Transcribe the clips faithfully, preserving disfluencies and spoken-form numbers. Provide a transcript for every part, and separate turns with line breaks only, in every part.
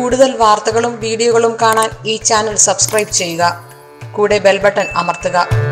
കൂടുതൽ വാർത്തകളും വീഡിയോകളും കാണാൻ ഈ ചാനൽ സബ്സ്ക്രൈബ് ചെയ്യുക. കൂടെ ബെൽ ബട്ടൺ അമർത്തുക.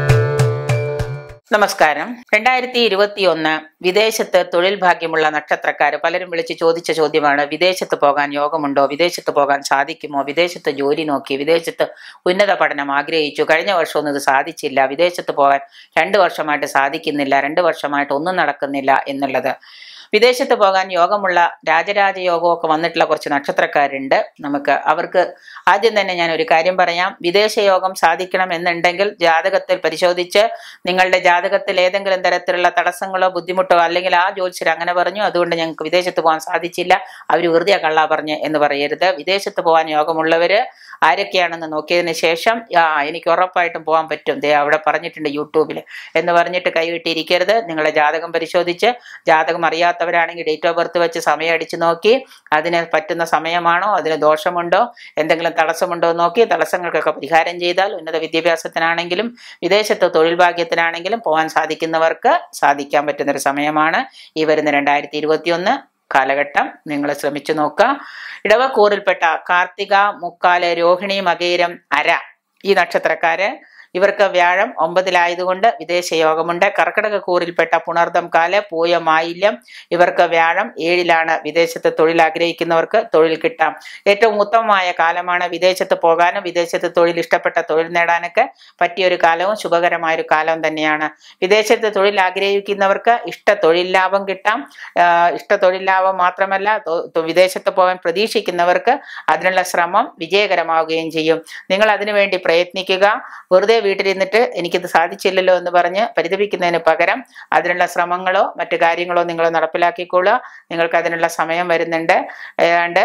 നമസ്കാരം. രണ്ടായിരത്തി ഇരുപത്തി ഒന്ന് വിദേശത്ത് തൊഴിൽ ഭാഗ്യമുള്ള നക്ഷത്രക്കാര് പലരും വിളിച്ച് ചോദിച്ച ചോദ്യമാണ്: വിദേശത്ത് പോകാൻ യോഗമുണ്ടോ? വിദേശത്ത് പോകാൻ സാധിക്കുമോ? വിദേശത്ത് ജോലി നോക്കി, വിദേശത്ത് ഉന്നത പഠനം ആഗ്രഹിച്ചു, കഴിഞ്ഞ വർഷമൊന്നും ഇത് സാധിച്ചില്ല, വിദേശത്ത് പോകാൻ രണ്ടു വർഷമായിട്ട് സാധിക്കുന്നില്ല, രണ്ടു വർഷമായിട്ട് ഒന്നും നടക്കുന്നില്ല എന്നുള്ളത്. വിദേശത്ത് പോകാൻ യോഗമുള്ള രാജരാജ യോഗമൊക്കെ വന്നിട്ടുള്ള കുറച്ച് നക്ഷത്രക്കാരുണ്ട്. നമുക്ക് അവർക്ക് ആദ്യം തന്നെ ഞാൻ ഒരു കാര്യം പറയാം. വിദേശ യോഗം സാധിക്കണം എന്നുണ്ടെങ്കിൽ ജാതകത്തിൽ പരിശോധിച്ച് നിങ്ങളുടെ ജാതകത്തിൽ ഏതെങ്കിലും തരത്തിലുള്ള തടസ്സങ്ങളോ ബുദ്ധിമുട്ടോ, അല്ലെങ്കിൽ ആ ജ്യോത്സ്യർ അങ്ങനെ പറഞ്ഞു അതുകൊണ്ട് ഞങ്ങൾക്ക് വിദേശത്ത് പോകാൻ സാധിച്ചില്ല, അവർ വെറുതെ കള്ളാ പറഞ്ഞ് എന്ന് പറയരുത്. വിദേശത്ത് പോകാൻ യോഗമുള്ളവര് ആരൊക്കെയാണെന്ന് നോക്കിയതിന് ശേഷം ആ എനിക്ക് ഉറപ്പായിട്ടും പോകാൻ പറ്റും, ദേ അവിടെ പറഞ്ഞിട്ടുണ്ട് യൂട്യൂബിൽ എന്ന് പറഞ്ഞിട്ട് കൈവിട്ടിരിക്കരുത്. നിങ്ങളുടെ ജാതകം പരിശോധിച്ച്, ജാതകം അറിയാത്തവരാണെങ്കിൽ ഡേറ്റ് ഓഫ് ബർത്ത് വെച്ച് സമയം അടിച്ചു നോക്കി അതിന് പറ്റുന്ന സമയമാണോ, അതിന് ദോഷമുണ്ടോ, എന്തെങ്കിലും തടസ്സമുണ്ടോ നോക്കി തടസ്സങ്ങൾക്കൊക്കെ പരിഹാരം ചെയ്താൽ ഉന്നത വിദ്യാഭ്യാസത്തിനാണെങ്കിലും വിദേശത്ത് തൊഴിൽ ഭാഗ്യത്തിനാണെങ്കിലും പോകാൻ സാധിക്കുന്നവർക്ക് സാധിക്കാൻ പറ്റുന്നൊരു സമയമാണ് ഈ വരുന്ന രണ്ടായിരത്തി ഇരുപത്തി ഒന്ന് കാലഘട്ടം. നിങ്ങൾ ശ്രമിച്ചു നോക്കുക. ഇടവക്കൂറിൽപ്പെട്ട കാർത്തിക, മുക്കാല്, രോഹിണി, മകയിരം, അര ഈ നക്ഷത്രക്കാര് ഇവർക്ക് വ്യാഴം ഒമ്പതിലായതുകൊണ്ട് വിദേശ യോഗമുണ്ട്. കർക്കിടക കൂറിൽപ്പെട്ട പുണർദം, കാല്, പൂയം, ആയില്യം ഇവർക്ക് വ്യാഴം ഏഴിലാണ്. വിദേശത്ത് തൊഴിൽ ആഗ്രഹിക്കുന്നവർക്ക് തൊഴിൽ കിട്ടാം. ഏറ്റവും ഉത്തമമായ കാലമാണ് വിദേശത്ത് പോകാനും വിദേശത്ത് തൊഴിൽ ഇഷ്ടപ്പെട്ട തൊഴിൽ നേടാനൊക്കെ പറ്റിയൊരു കാലവും ശുഭകരമായൊരു കാലവും തന്നെയാണ്. വിദേശത്ത് തൊഴിൽ ആഗ്രഹിക്കുന്നവർക്ക് ഇഷ്ട തൊഴിൽ ലാഭം കിട്ടാം. ഇഷ്ട തൊഴിൽ ലാഭം മാത്രമല്ല, വിദേശത്ത് പോകാൻ പ്രതീക്ഷിക്കുന്നവർക്ക് അതിനുള്ള ശ്രമം വിജയകരമാവുകയും ചെയ്യും. നിങ്ങൾ അതിനുവേണ്ടി പ്രയത്നിക്കുക. വെറുതെ വീട്ടിലിരുന്നിട്ട് എനിക്കിത് സാധിച്ചില്ലല്ലോ എന്ന് പറഞ്ഞ് പരിതപിക്കുന്നതിന് പകരം അതിനുള്ള ശ്രമങ്ങളോ മറ്റു കാര്യങ്ങളോ നിങ്ങൾ നടപ്പിലാക്കിക്കൊള്ളുക. നിങ്ങൾക്ക് അതിനുള്ള സമയം വരുന്നുണ്ട്. ഏതാണ്ട്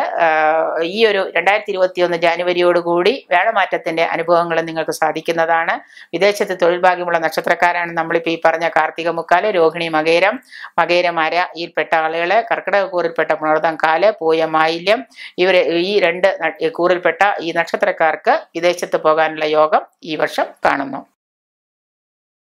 ഈ ഒരു രണ്ടായിരത്തി ഇരുപത്തി ഒന്ന് ജാനുവരിയോടുകൂടി വ്യാഴമാറ്റത്തിന്റെ അനുഭവങ്ങൾ നിങ്ങൾക്ക് സാധിക്കുന്നതാണ്. വിദേശത്ത് തൊഴിൽ ഭാഗ്യമുള്ള നക്ഷത്രക്കാരാണ് നമ്മളിപ്പോൾ ഈ പറഞ്ഞ കാർത്തിക, മുക്കാല്, രോഹിണി, മകേരം, മകേരം, അര ഈൽപ്പെട്ട ആളുകള്. കർക്കിടക കൂറിൽപ്പെട്ട പുണർദം, കാല്, പൂയം, ആയില്യം ഇവര് ഈ രണ്ട് കൂറിൽപ്പെട്ട ഈ നക്ഷത്രക്കാർക്ക് വിദേശത്ത് പോകാനുള്ള യോഗം ഈ വർഷം കാണുന്നു.